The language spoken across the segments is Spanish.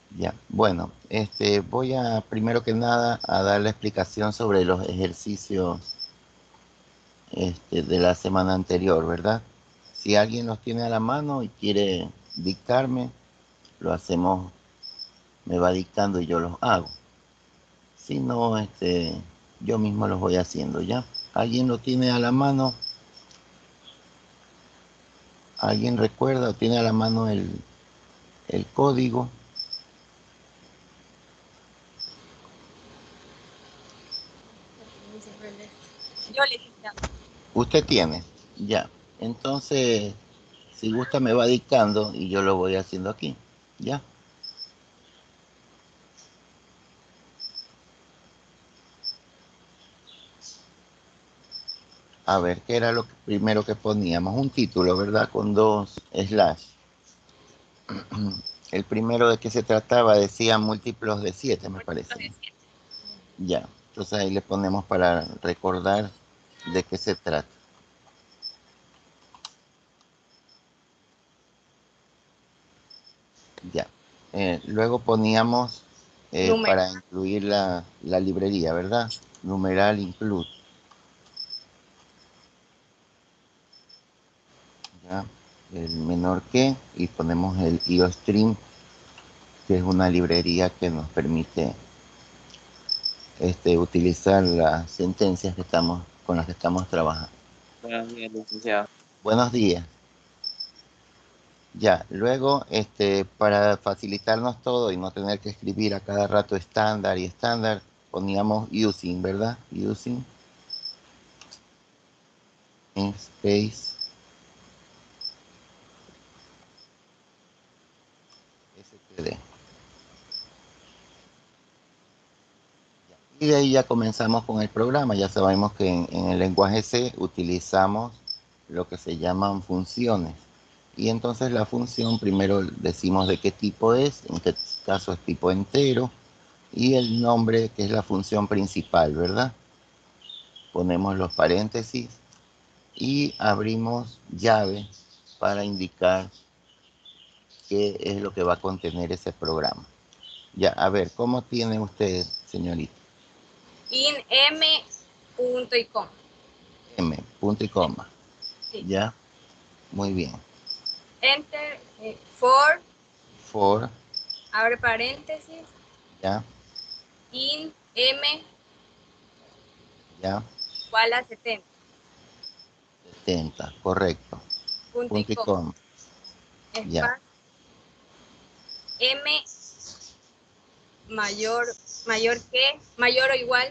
Ya, bueno, voy a primero que nada a dar la explicación sobre los ejercicios de la semana anterior, ¿verdad? Si alguien los tiene a la mano y quiere dictarme, lo hacemos, me va dictando y yo los hago. Si no, yo mismo los voy haciendo, ¿ya? ¿Alguien lo tiene a la mano? ¿Alguien recuerda o tiene a la mano el código? Yo le dije, Usted tiene, ya. Entonces, si gusta me va dictando y yo lo voy haciendo aquí, ¿ya? A ver, ¿qué era lo primero que poníamos? Un título, ¿verdad? Con dos slash. El primero de qué se trataba decía múltiplos de 7, me parece, ¿no? Ya, entonces ahí le ponemos para recordar de qué se trata. Ya. Luego poníamos número. para incluir la librería, ¿verdad? Numeral include. ¿Ya? El menor que y ponemos el IOStream, que es una librería que nos permite utilizar las sentencias con las que estamos trabajando. Buenos días, licenciado. Buenos días. Ya, luego, para facilitarnos todo y no tener que escribir a cada rato estándar y estándar, poníamos using, ¿verdad? Using in space std. Y de ahí ya comenzamos con el programa. Ya sabemos que en el lenguaje C utilizamos lo que se llaman funciones. Y entonces la función primero decimos de qué tipo es, en este caso es tipo entero, y el nombre que es la función principal, ¿verdad? Ponemos los paréntesis y abrimos llave para indicar qué es lo que va a contener ese programa. Ya, a ver, ¿cómo tiene usted, señorita? In M punto y coma. M, punto y coma. Sí. Ya, muy bien. Enter, for, For, abre paréntesis, ya, in M ya, igual a 70. 70, correcto. Punto y Punto y coma. coma, ya, Espacio M mayor que, mayor o igual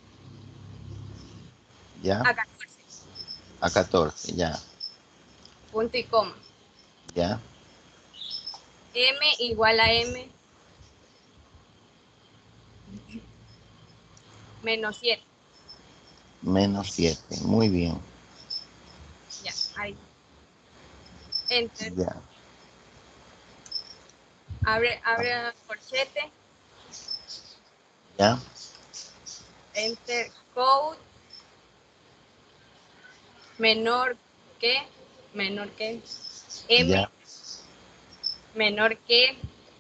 ya, a 14. a 14, ya, Punto y coma. ya, M igual a M menos 7. menos 7, muy bien, Ya, ahí. Enter. ya, Abre corchete. ya, Enter code menor que, menor que M ya, menor que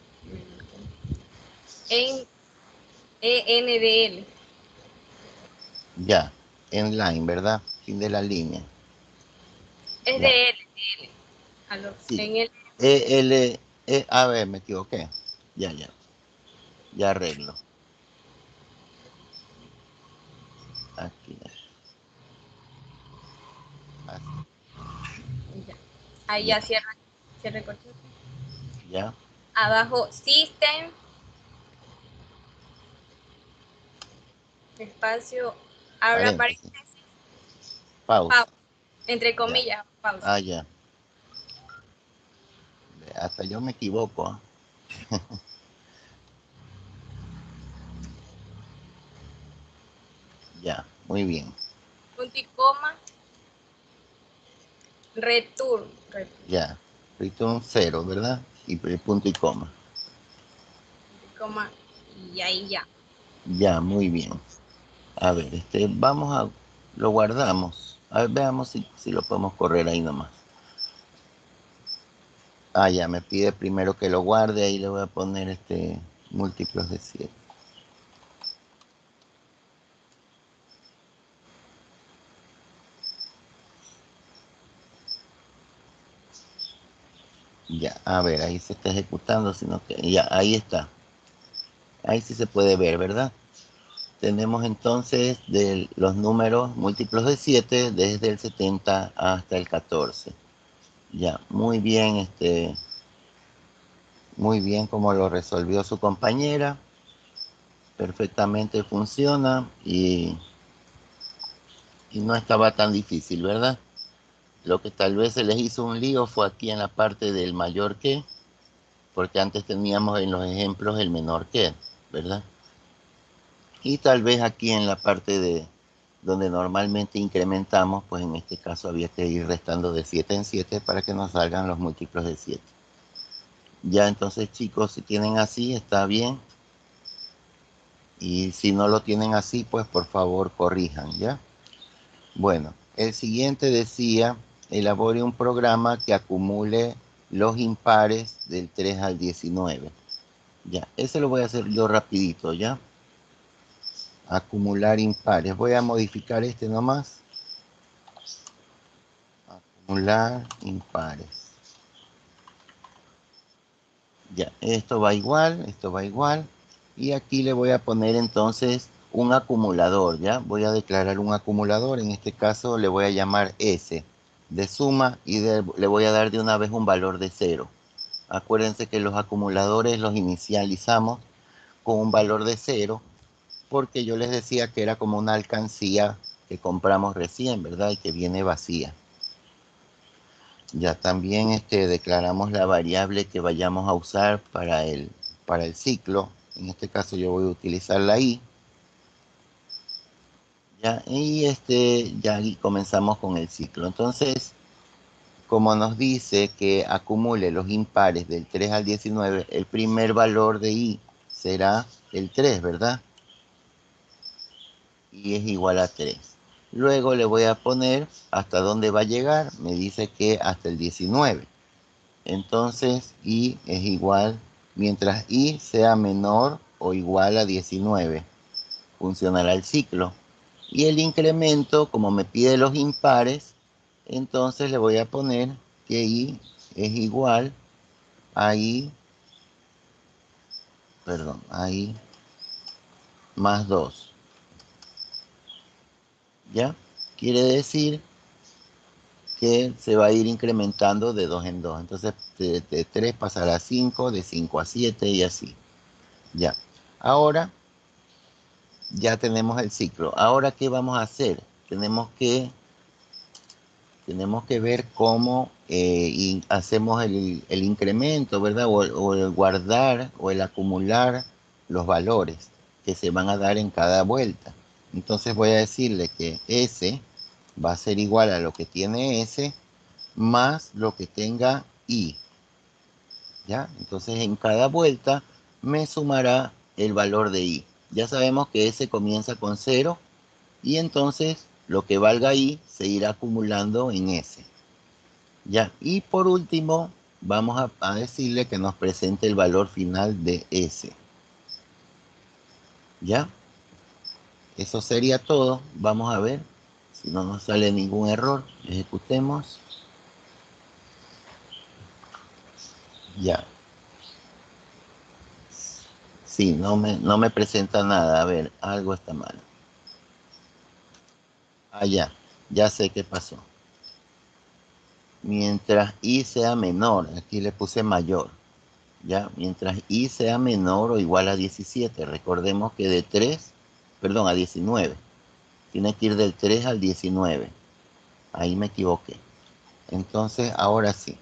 en ENDL. ya, en line, ¿verdad? Fin de la línea, Es ya, de L, de L. sí, En el a ver, me equivoqué, ya, ya, ya arreglo, aquí, así, ya. Ahí ya, ya cierra el corchete. ya, Abajo system espacio abra paréntesis, paréntesis pausa, pausa entre ya, comillas pausa. ya, hasta yo me equivoco, ¿ah? Ya, muy bien. Punto y coma return, Ya. Return 0, ¿verdad? Y punto y coma. punto y coma y ahí ya. Ya, muy bien. A ver, lo guardamos. A ver, veamos si lo podemos correr ahí nomás. Ah, ya, me pide primero que lo guarde, ahí le voy a poner múltiplos de 7. Ya, a ver, ahí se está ejecutando, sino que ya, ahí está. Ahí sí se puede ver, ¿verdad? Tenemos entonces de los números múltiplos de 7 desde el 70 hasta el 14. Ya, muy bien como lo resolvió su compañera. Perfectamente funciona y no estaba tan difícil, ¿verdad? Lo que tal vez se les hizo un lío fue aquí en la parte del mayor que, porque antes teníamos en los ejemplos el menor que, ¿verdad? Y tal vez aquí en la parte de donde normalmente incrementamos, pues en este caso había que ir restando de 7 en 7 para que nos salgan los múltiplos de 7. Ya entonces, chicos, si tienen así, está bien. Y si no lo tienen así, pues por favor corrijan, ¿ya? Bueno, el siguiente decía, elabore un programa que acumule los impares del 3 al 19. Ya, ese lo voy a hacer yo rapidito, ¿ya? Acumular impares. Voy a modificar este nomás. Acumular impares. Ya, esto va igual, esto va igual. Y aquí le voy a poner entonces un acumulador, ¿ya? Voy a declarar un acumulador. En este caso le voy a llamar S de suma y le voy a dar de una vez un valor de 0. Acuérdense que los acumuladores los inicializamos con un valor de 0 porque yo les decía que era como una alcancía que compramos recién, ¿verdad? Y que viene vacía. Ya también declaramos la variable que vayamos a usar para el ciclo. En este caso yo voy a utilizar la i. Ya, y ya ahí comenzamos con el ciclo. Entonces, como nos dice que acumule los impares del 3 al 19, el primer valor de i será el 3, ¿verdad? Y es igual a 3. Luego le voy a poner hasta dónde va a llegar. Me dice que hasta el 19. Entonces i es igual, mientras i sea menor o igual a 19, funcionará el ciclo. Y el incremento, como me pide los impares, entonces le voy a poner que i es igual a i más 2. ¿Ya? Quiere decir que se va a ir incrementando de 2 en 2. Entonces de 3 pasará a 5, de 5 a 7 y así. Ya. Ahora ya tenemos el ciclo. Ahora, ¿qué vamos a hacer? Tenemos que ver cómo hacemos el incremento, ¿verdad? O el guardar o el acumular los valores que se van a dar en cada vuelta. Entonces voy a decirle que S va a ser igual a lo que tiene S más lo que tenga I. ¿Ya? Entonces en cada vuelta me sumará el valor de I. Ya sabemos que S comienza con 0 y entonces lo que valga I se irá acumulando en S. ¿Ya? Y por último vamos a decirle que nos presente el valor final de S. ¿Ya? Eso sería todo. Vamos a ver si no nos sale ningún error. Ejecutemos. Ya. Sí, no me presenta nada. A ver, algo está mal. Ah, ya sé qué pasó. Mientras i sea menor, aquí le puse mayor, ¿ya? Mientras i sea menor o igual a 17, recordemos que a 19, tiene que ir del 3 al 19, ahí me equivoqué. Entonces, ahora sí,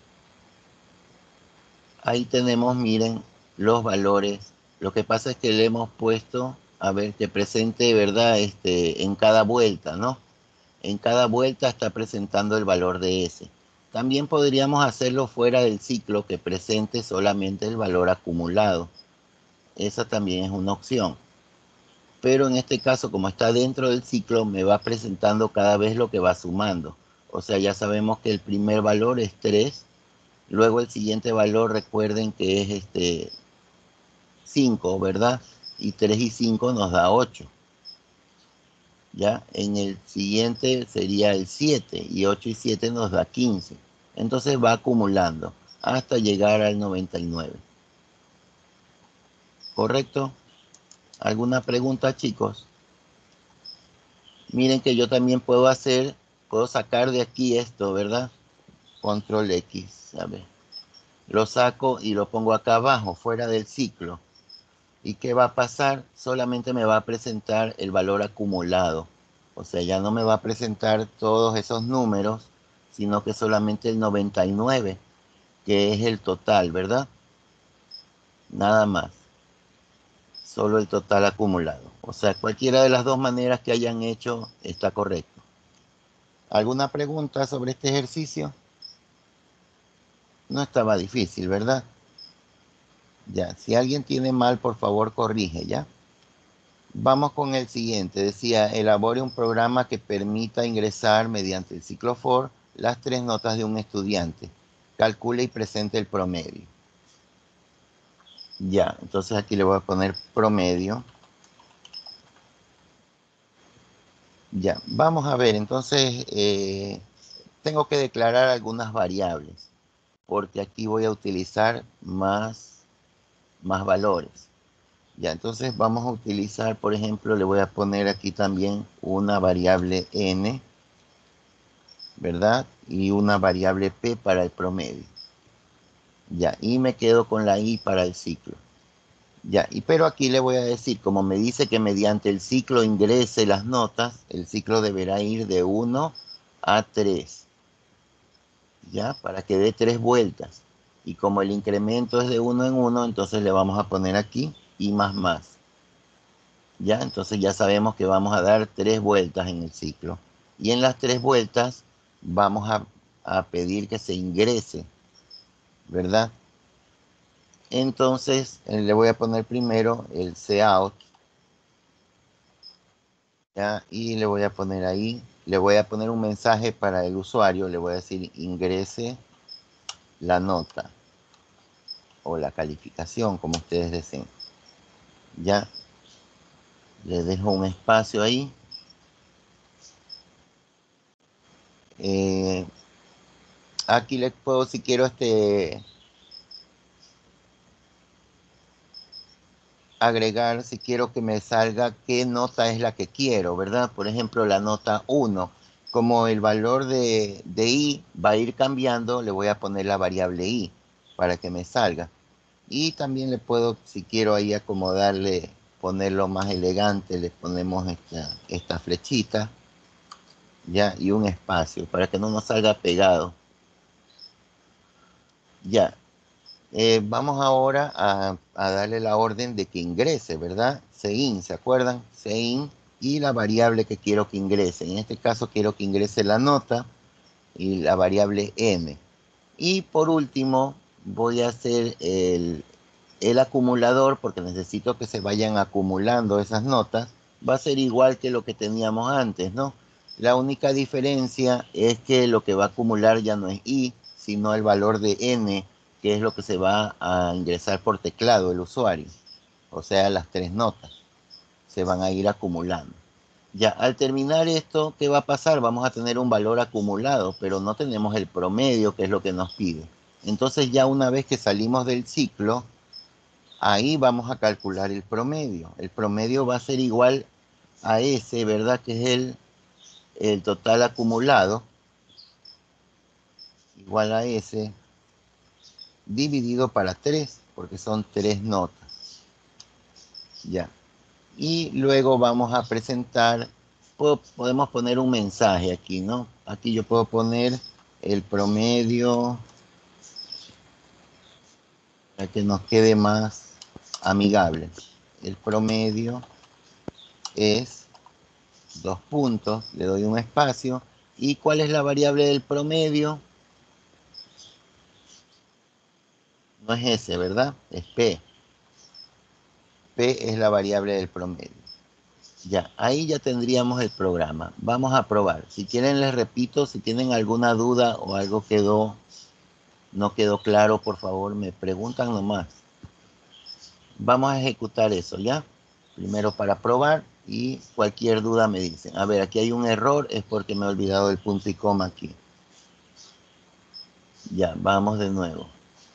ahí tenemos, miren, los valores. Lo que pasa es que le hemos puesto, a ver, que presente, ¿verdad? En cada vuelta, ¿no? En cada vuelta está presentando el valor de S. También podríamos hacerlo fuera del ciclo que presente solamente el valor acumulado. Esa también es una opción. Pero en este caso, como está dentro del ciclo, me va presentando cada vez lo que va sumando. O sea, ya sabemos que el primer valor es 3, Luego el siguiente valor, recuerden que es 5, ¿verdad? Y 3 y 5 nos da 8. ¿Ya? En el siguiente sería el 7 y 8 y 7 nos da 15. Entonces va acumulando hasta llegar al 99. ¿Correcto? ¿Alguna pregunta, chicos? Miren que yo también puedo sacar de aquí esto, ¿verdad? Control X, a ver. Lo saco y lo pongo acá abajo, fuera del ciclo. ¿Y qué va a pasar? Solamente me va a presentar el valor acumulado. O sea, ya no me va a presentar todos esos números, sino que solamente el 99, que es el total, ¿verdad? Nada más. Solo el total acumulado. O sea, cualquiera de las dos maneras que hayan hecho está correcto. ¿Alguna pregunta sobre este ejercicio? No estaba difícil, ¿verdad? Ya, si alguien tiene mal, por favor, corrige, ¿ya? Vamos con el siguiente. Decía, elabore un programa que permita ingresar mediante el ciclo for las 3 notas de un estudiante. Calcule y presente el promedio. Ya, entonces aquí le voy a poner promedio. Ya, vamos a ver, entonces tengo que declarar algunas variables, porque aquí voy a utilizar más valores. Ya, entonces vamos a utilizar, por ejemplo, le voy a poner aquí también una variable n, ¿verdad? Y una variable p para el promedio. Ya, y me quedo con la i para el ciclo. Ya, pero aquí le voy a decir, como me dice que mediante el ciclo ingrese las notas, el ciclo deberá ir de 1 a 3, ¿ya? Para que dé 3 vueltas. Y como el incremento es de 1 en 1, entonces le vamos a poner aquí i más más. ¿Ya? Entonces ya sabemos que vamos a dar 3 vueltas en el ciclo. Y en las 3 vueltas vamos a pedir que se ingrese, ¿verdad? Entonces le voy a poner primero el cout, ¿ya? Y le voy a poner ahí, le voy a poner un mensaje para el usuario, le voy a decir ingrese la nota o la calificación, como ustedes deseen. Ya, le dejo un espacio ahí. Aquí le puedo, si quiero, agregar, si quiero que me salga qué nota es la que quiero, ¿verdad? Por ejemplo, la nota 1. Como el valor de i va a ir cambiando, le voy a poner la variable i para que me salga. Y también le puedo, si quiero ahí acomodarle, ponerlo más elegante, le ponemos esta flechita, ya, y un espacio para que no nos salga pegado. Ya, vamos ahora a darle la orden de que ingrese, ¿verdad? Sein, ¿se acuerdan? Sein y la variable que quiero que ingrese. En este caso quiero que ingrese la nota y la variable m. Y por último voy a hacer el acumulador, porque necesito que se vayan acumulando esas notas. Va a ser igual que lo que teníamos antes, ¿no? La única diferencia es que lo que va a acumular ya no es i, sino el valor de n, que es lo que se va a ingresar por teclado el usuario. O sea, las 3 notas se van a ir acumulando. Ya, al terminar esto, ¿qué va a pasar? Vamos a tener un valor acumulado, pero no tenemos el promedio, que es lo que nos pide. Entonces ya una vez que salimos del ciclo, ahí vamos a calcular el promedio. El promedio va a ser igual a ese, ¿verdad? Que es el total acumulado, igual a ese, dividido para 3, porque son 3 notas. Ya. Y luego vamos a presentar, podemos poner un mensaje aquí, ¿no? Aquí yo puedo poner el promedio para que nos quede más amigable. El promedio es 2 puntos, le doy un espacio. ¿Y cuál es la variable del promedio? No es S, ¿verdad? Es P. P es la variable del promedio. Ya, ahí ya tendríamos el programa. Vamos a probar. Si quieren les repito, si tienen alguna duda o algo quedó no quedó claro, por favor, me preguntan nomás. Vamos a ejecutar eso, ¿ya? Primero para probar y cualquier duda me dicen. A ver, aquí hay un error, es porque me he olvidado el punto y coma aquí. Ya, vamos de nuevo.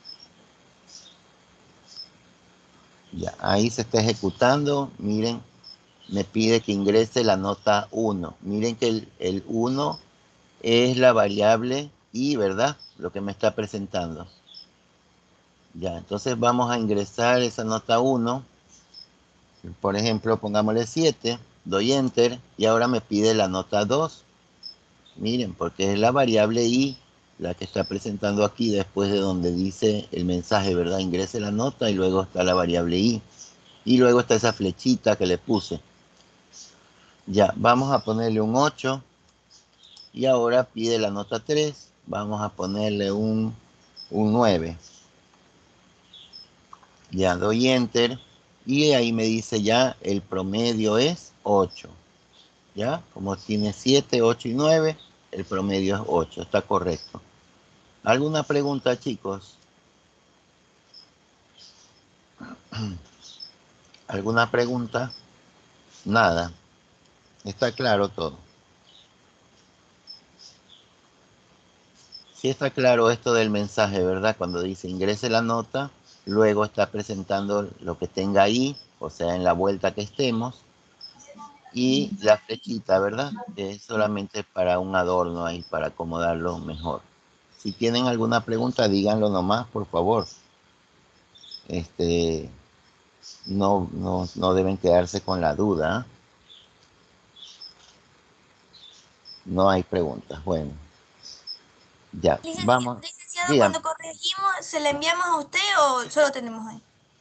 Ya, ahí se está ejecutando. Miren, me pide que ingrese la nota 1. Miren que el 1 es la variable y, ¿verdad? Lo que me está presentando. Ya, entonces vamos a ingresar esa nota 1. Por ejemplo, pongámosle 7, doy enter y ahora me pide la nota 2. Miren, porque es la variable i la que está presentando aquí después de donde dice el mensaje, ¿verdad? Ingrese la nota y luego está la variable i. Y luego está esa flechita que le puse. Ya, vamos a ponerle un 8. Y ahora pide la nota 3. Vamos a ponerle un 9. Ya, doy enter. Y ahí me dice ya el promedio es 8. ¿Ya? Como tiene 7, 8 y 9, el promedio es 8. Está correcto. ¿Alguna pregunta, chicos? ¿Alguna pregunta? Nada. Está claro todo. Sí está claro esto del mensaje, ¿verdad? Cuando dice ingrese la nota, luego está presentando lo que tenga ahí, o sea, en la vuelta que estemos, y la flechita, ¿verdad? Que es solamente para un adorno ahí, para acomodarlo mejor. Si tienen alguna pregunta, díganlo nomás, por favor. No deben quedarse con la duda. No hay preguntas. Bueno, ya, vamos. Licenciado, Dígame. cuando corregimos, ¿se la enviamos a usted o solo tenemos ahí?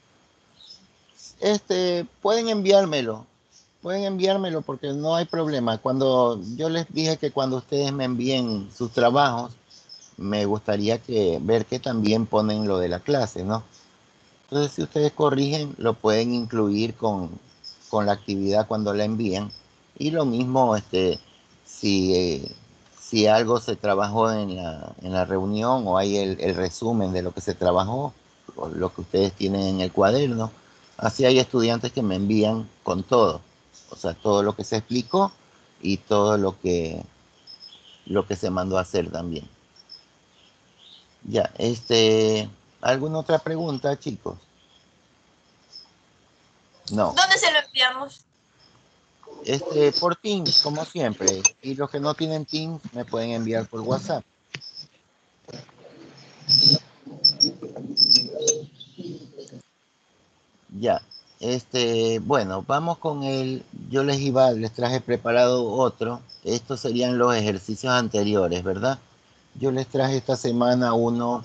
Pueden enviármelo. Pueden enviármelo porque no hay problema. Cuando yo les dije que cuando ustedes me envíen sus trabajos, me gustaría ver que también ponen lo de la clase, ¿no? Entonces, si ustedes corrigen, lo pueden incluir con la actividad cuando la envían. Y lo mismo, si algo se trabajó en la reunión o hay el resumen de lo que se trabajó, o lo que ustedes tienen en el cuaderno. Así hay estudiantes que me envían con todo. O sea, todo lo que se explicó y todo lo que se mandó a hacer también. Ya, ¿alguna otra pregunta, chicos? No. ¿Dónde se lo enviamos? Por Teams, como siempre. Y los que no tienen Teams me pueden enviar por WhatsApp. Ya. Bueno, vamos con les traje preparado otro. Estos serían los ejercicios anteriores, ¿verdad? Yo les traje esta semana uno,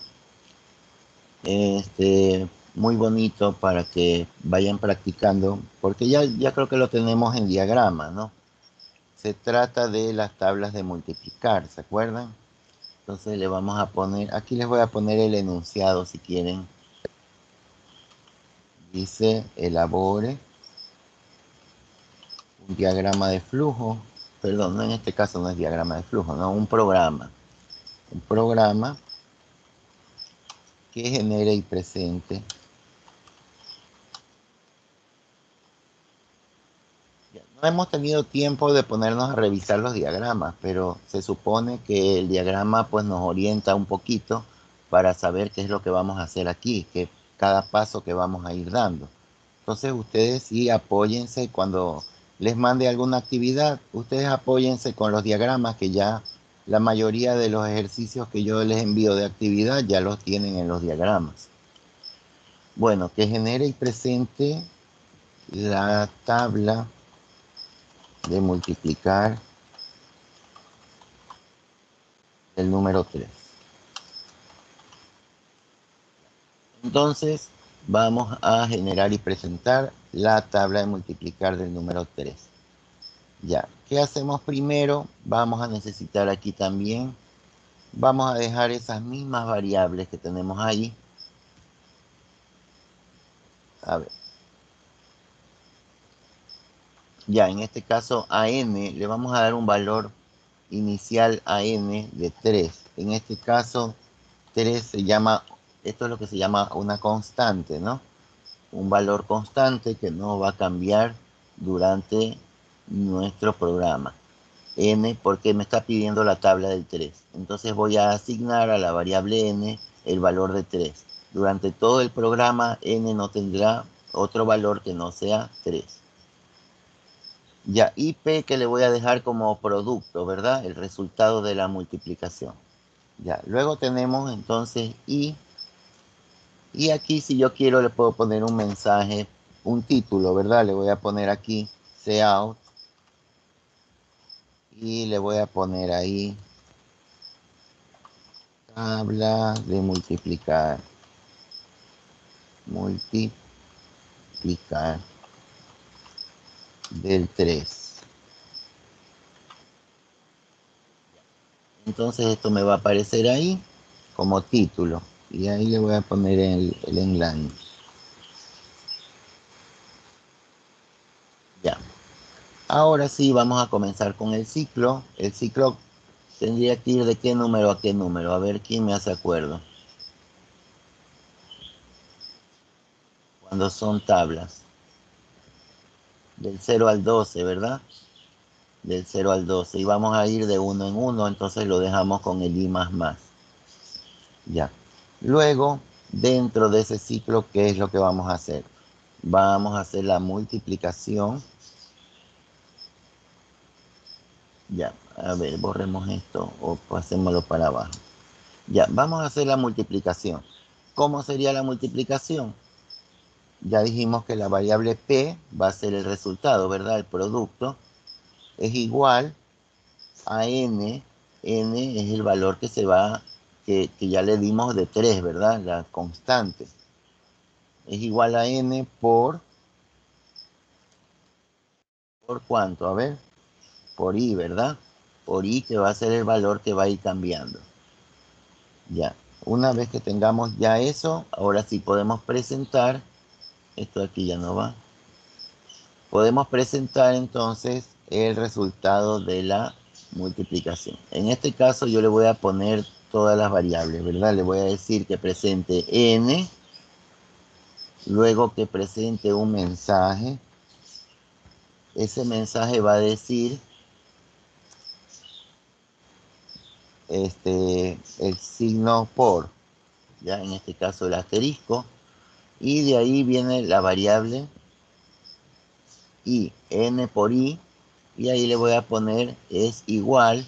muy bonito para que vayan practicando, porque ya creo que lo tenemos en diagrama, ¿no? Se trata de las tablas de multiplicar, ¿se acuerdan? Entonces le vamos a poner, aquí les voy a poner el enunciado si quieren. Dice, elabore un diagrama de flujo. Perdón, no, en este caso no es diagrama de flujo, no, un programa. Un programa que genere y presente. No hemos tenido tiempo de ponernos a revisar los diagramas, pero se supone que el diagrama pues nos orienta un poquito para saber qué es lo que vamos a hacer aquí, que cada paso que vamos a ir dando. Entonces ustedes sí apóyense cuando les mande alguna actividad, ustedes apóyense con los diagramas que ya la mayoría de los ejercicios que yo les envío de actividad ya los tienen en los diagramas. Bueno, que genere y presente la tabla de multiplicar el número 3. Entonces vamos a generar y presentar la tabla de multiplicar del número 3. Ya, ¿qué hacemos primero? Vamos a necesitar aquí también, vamos a dejar esas mismas variables que tenemos ahí. A ver. Ya, en este caso a n le vamos a dar un valor inicial a n de 3. En este caso 3 se llama, esto es lo que se llama una constante, ¿no? Un valor constante que no va a cambiar durante nuestro programa. N porque me está pidiendo la tabla del 3. Entonces voy a asignar a la variable n el valor de 3. Durante todo el programa n no tendrá otro valor que no sea 3. Ya, y p que le voy a dejar como producto, ¿verdad? El resultado de la multiplicación. Ya, luego tenemos entonces y aquí si yo quiero le puedo poner un mensaje, un título, ¿verdad? Le voy a poner aquí cout y le voy a poner ahí tabla de multiplicar del 3. Entonces esto me va a aparecer ahí como título y ahí le voy a poner el enlace. Ya. Ahora sí vamos a comenzar con el ciclo. El ciclo tendría que ir de qué número a qué número. A ver quién me hace acuerdo. Cuando son tablas. Del 0 al 12, ¿verdad? Del 0 al 12. Y vamos a ir de uno en uno, entonces lo dejamos con el i más más. Ya. Luego, dentro de ese ciclo, ¿qué es lo que vamos a hacer? Vamos a hacer la multiplicación. Ya, a ver, borremos esto o pasémoslo para abajo. Ya, vamos a hacer la multiplicación. ¿Cómo sería la multiplicación? Ya dijimos que la variable p va a ser el resultado, ¿verdad? El producto es igual a n. N es el valor que se va, que ya le dimos de 3, ¿verdad? La constante. Es igual a n ¿por cuánto? A ver, por i, ¿verdad? Por i, que va a ser el valor que va a ir cambiando. Ya, una vez que tengamos ya eso, ahora sí podemos presentar, esto aquí ya no va, podemos presentar entonces el resultado de la multiplicación. En este caso yo le voy a poner todas las variables, ¿verdad? Le voy a decir que presente n, luego que presente un mensaje. Ese mensaje va a decir el signo por, ya en este caso el asterisco, y de ahí viene la variable i, n por i, y ahí le voy a poner es igual,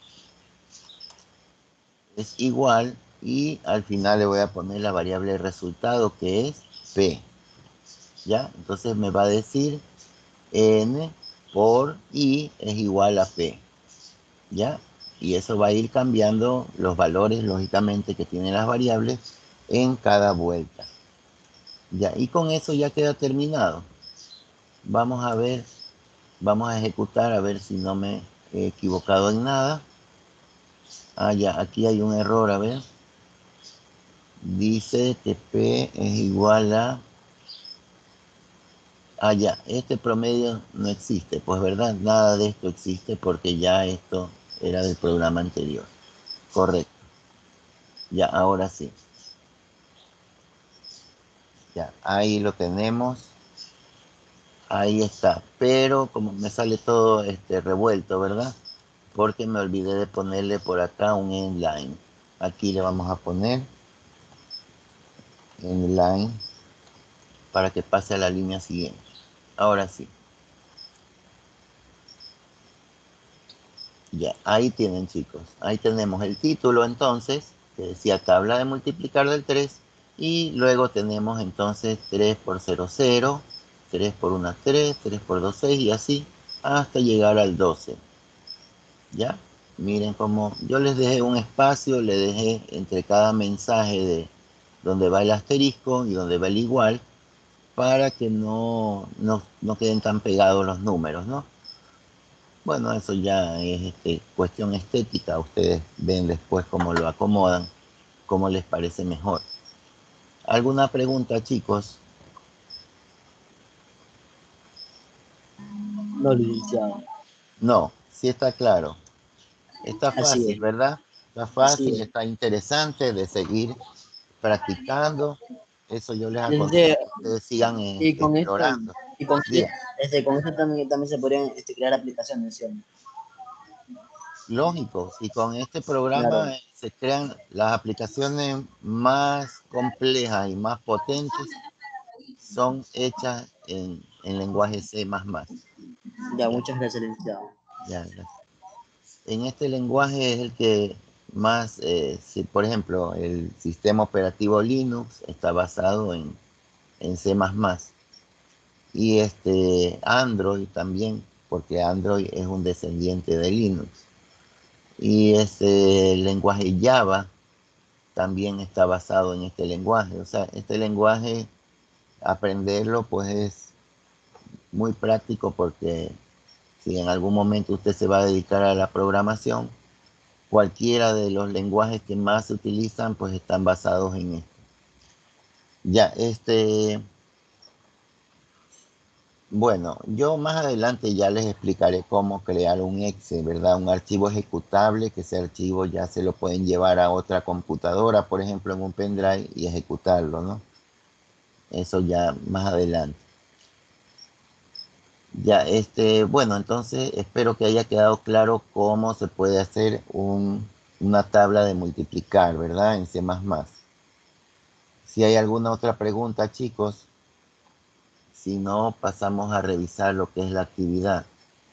y al final le voy a poner la variable resultado que es p, ¿ya? Entonces me va a decir n por i es igual a p, ¿ya? Y eso va a ir cambiando los valores, lógicamente, que tienen las variables en cada vuelta. Ya, y con eso ya queda terminado. Vamos a ver, vamos a ejecutar a ver si no me he equivocado en nada. Ah, ya, aquí hay un error, a ver. Dice que P es igual a... Ah, ya, este promedio no existe, pues verdad, nada de esto existe porque ya esto era del programa anterior. Correcto. Ya, ahora sí. Ya, ahí lo tenemos. Ahí está. Pero como me sale todo revuelto, ¿verdad? Porque me olvidé de ponerle por acá un inline. Aquí le vamos a poner inline para que pase a la línea siguiente. Ahora sí. Ya, ahí tienen, chicos. Ahí tenemos el título entonces, que decía tabla de multiplicar del 3. Y luego tenemos entonces 3 por 0, 0, 3 por 1, 3, 3 por 2, 6 y así hasta llegar al 12. ¿Ya? Miren cómo yo les dejé un espacio, le dejé entre cada mensaje de donde va el asterisco y donde va el igual, para que no queden tan pegados los números, ¿no? Bueno, eso ya es cuestión estética. Ustedes ven después cómo lo acomodan, cómo les parece mejor. ¿Alguna pregunta, chicos? No, licenciado. No, sí está claro. Está Así es. fácil, ¿verdad? Está Así fácil, es. está interesante de seguir practicando. Eso yo les aconsejo Desde, que ustedes sigan y con esto, explorando. y con, Diga, con esto también se podrían crear aplicaciones, ¿sí? lógico, si con este programa Claro, se crean las aplicaciones más complejas y más potentes, son hechas en lenguaje C++. ya, Ya, muchas gracias, licenciado. ya, ya. En este lenguaje es el que más, si, por ejemplo, el sistema operativo Linux está basado en C++. Y Android también, porque Android es un descendiente de Linux. Y este lenguaje Java también está basado en este lenguaje. O sea, este lenguaje, aprenderlo pues es muy práctico porque si en algún momento usted se va a dedicar a la programación, cualquiera de los lenguajes que más se utilizan pues están basados en esto. Ya, bueno, yo más adelante ya les explicaré cómo crear un exe, ¿verdad? Un archivo ejecutable, que ese archivo ya se lo pueden llevar a otra computadora, por ejemplo, en un pendrive y ejecutarlo, ¿no? Eso ya más adelante. Ya, bueno, entonces espero que haya quedado claro cómo se puede hacer una tabla de multiplicar, ¿verdad? En C++. Si hay alguna otra pregunta, chicos, si no, pasamos a revisar lo que es la actividad.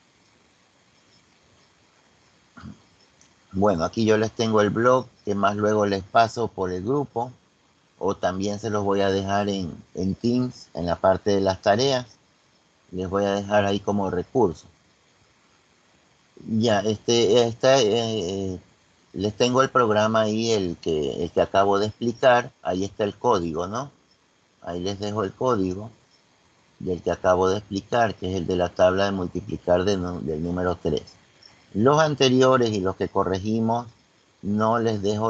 Bueno, aquí yo les tengo el blog que más luego les paso por el grupo o también se los voy a dejar en Teams, en la parte de las tareas. Les voy a dejar ahí como recurso. Ya, les tengo el programa ahí, el que acabo de explicar. Ahí está el código, ¿no? Ahí les dejo el código del que acabo de explicar, que es el de la tabla de multiplicar del número 3. Los anteriores y los que corregimos, no les dejo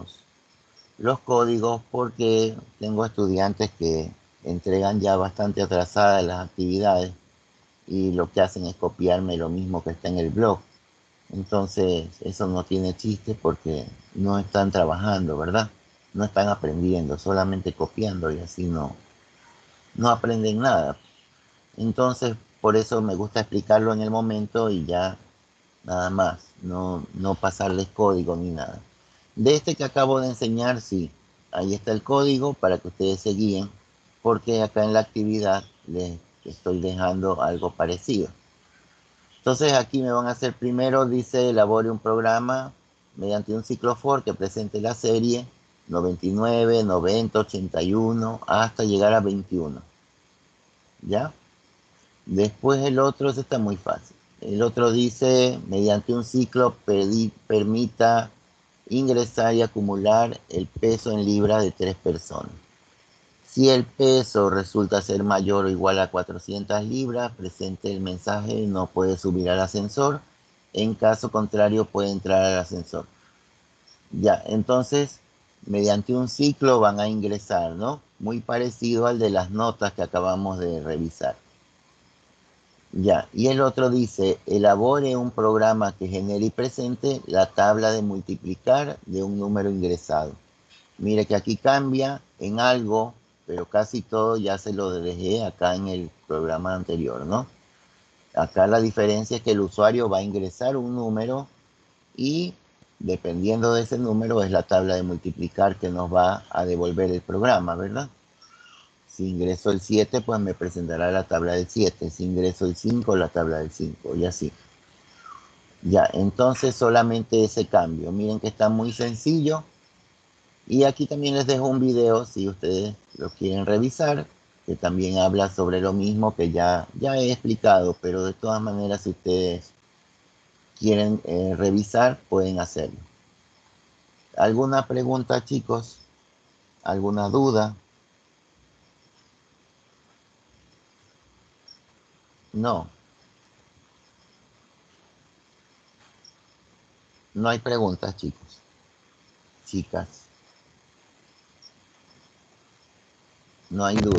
los códigos porque tengo estudiantes que entregan ya bastante atrasadas las actividades y lo que hacen es copiarme lo mismo que está en el blog. Entonces, eso no tiene chiste porque no están trabajando, ¿verdad? No están aprendiendo, solamente copiando y así no aprenden nada. Entonces, por eso me gusta explicarlo en el momento y ya nada más, no pasarles código ni nada. De este que acabo de enseñar, sí, ahí está el código para que ustedes se guíen, porque acá en la actividad les estoy dejando algo parecido. Entonces aquí me van a hacer primero, dice, elabore un programa mediante un ciclo for que presente la serie 99, 90, 81 hasta llegar a 21. ¿Ya? Después el otro, ese está muy fácil. El otro dice, mediante un ciclo permita ingresar y acumular el peso en libras de 3 personas. Si el peso resulta ser mayor o igual a 400 libras, presente el mensaje no puede subir al ascensor. En caso contrario, puede entrar al ascensor. Ya, entonces, mediante un ciclo van a ingresar, ¿no? Muy parecido al de las notas que acabamos de revisar. Ya, y el otro dice, elabore un programa que genere y presente la tabla de multiplicar de un número ingresado. Mire que aquí cambia en algo, pero casi todo ya se lo dejé acá en el programa anterior, ¿no? Acá la diferencia es que el usuario va a ingresar un número y dependiendo de ese número es la tabla de multiplicar que nos va a devolver el programa, ¿verdad? Si ingreso el 7, pues me presentará la tabla del 7. Si ingreso el 5, la tabla del 5 y así. Ya, entonces solamente ese cambio. Miren que está muy sencillo. Y aquí también les dejo un video si ustedes lo quieren revisar, que también habla sobre lo mismo que ya he explicado, pero de todas maneras si ustedes quieren revisar, pueden hacerlo. ¿Alguna pregunta, chicos? ¿Alguna duda? No, no hay preguntas, chicos. Chicas, no hay duda.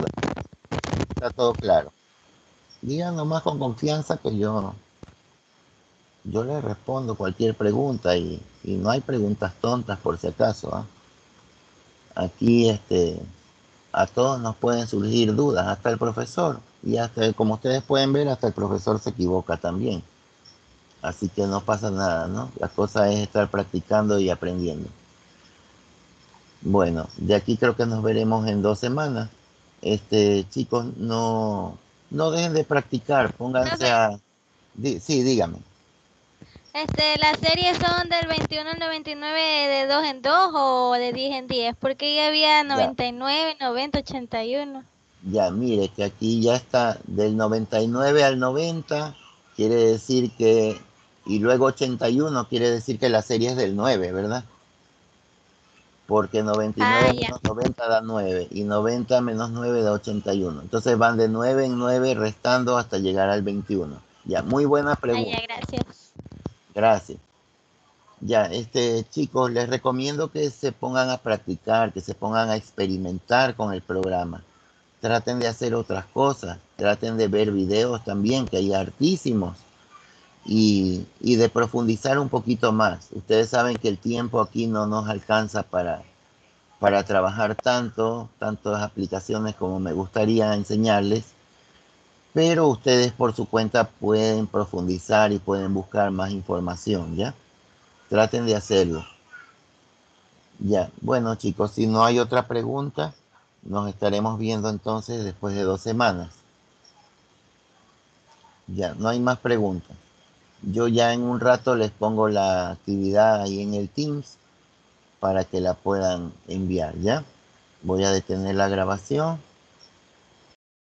Está todo claro. Digan nomás con confianza que yo yo le respondo cualquier pregunta y no hay preguntas tontas por si acaso, ¿ah? Aquí a todos nos pueden surgir dudas, hasta el profesor. Y hasta, como ustedes pueden ver, hasta el profesor se equivoca también. Así que no pasa nada, ¿no? La cosa es estar practicando y aprendiendo. Bueno, de aquí creo que nos veremos en 2 semanas. Chicos, no dejen de practicar, pónganse Profe, a... Sí, dígame. ¿las series son del 21 al 99 de 2 en 2 o de 10 en 10? Porque ya había Ya, 99, 90, 81. ya, mire que aquí ya está del 99 al 90, quiere decir que... Y luego 81 quiere decir que la serie es del 9, ¿verdad? Porque Ah, 99 ya. menos 90 da 9 y 90 menos 9 da 81. Entonces van de 9 en 9 restando hasta llegar al 21. Ya, muy buena Ah, ya, pregunta. gracias. Gracias. Ya, chicos, les recomiendo que se pongan a practicar, que se pongan a experimentar con el programa. Traten de hacer otras cosas, traten de ver videos también, que hay hartísimos, y de profundizar un poquito más. Ustedes saben que el tiempo aquí no nos alcanza para trabajar tantas aplicaciones como me gustaría enseñarles, pero ustedes por su cuenta pueden profundizar y pueden buscar más información, ¿ya? Traten de hacerlo. Ya, bueno chicos, si no hay otra pregunta, nos estaremos viendo entonces después de 2 semanas. Ya, no hay más preguntas. Yo ya en un rato les pongo la actividad ahí en el Teams para que la puedan enviar, ¿ya? Voy a detener la grabación.